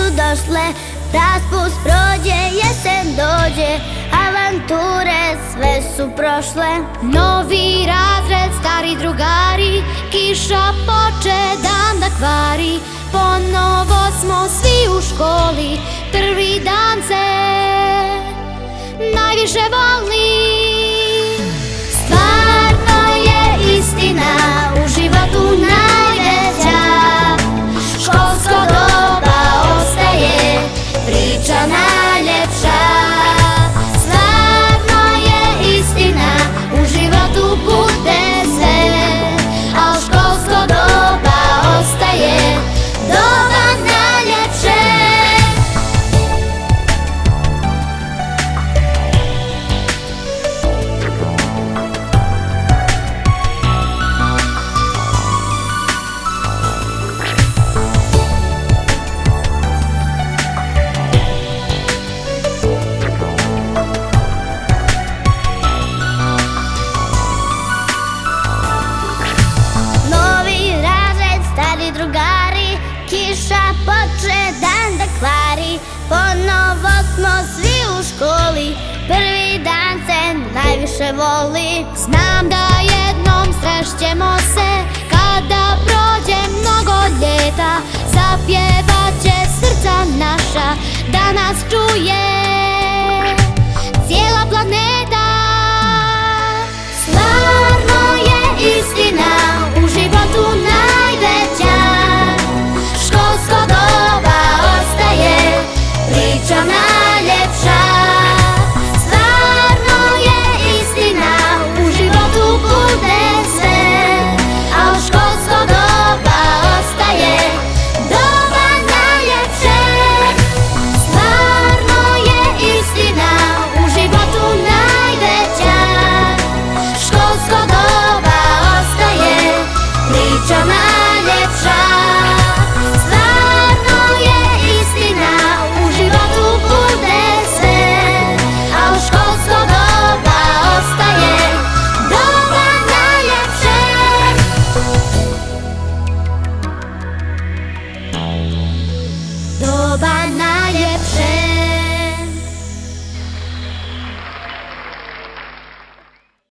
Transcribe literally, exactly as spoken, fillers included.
došle, raspust prođe, jesen dođe, avanture sve su prošle. Novi razred, stari drugari, kiša poče dan da kvari. Ponovo smo svi u školi, prvi dan se najviše voli. Stvarno je istina u životu najveća, školsko doba ostaje priča najljepša. Stvarno je istina u životu bude sve, al školsko doba ostaje doba najljepše. Drugari, kiša poče dan da kvari. Ponovo smo svi u školi, prvi dan se najviše voli. Znam da jednom srešćemo se, kada prođe mnogo ljeta. Zapjevaće srca naša, da nas čuje cijela planeta. Stvarno je istina u životu najveća, školsko doba ostaje priča najljepša. Stvarno je istina u životu bude sve, al školsko doba ostaje doba najljepše. Stvarno je istina u životu najveća, školsko doba ostaje priča najljepša. Stvarno je istina u životu bude sve, al školsko doba ostaje doba najljepše. Doba najljepše.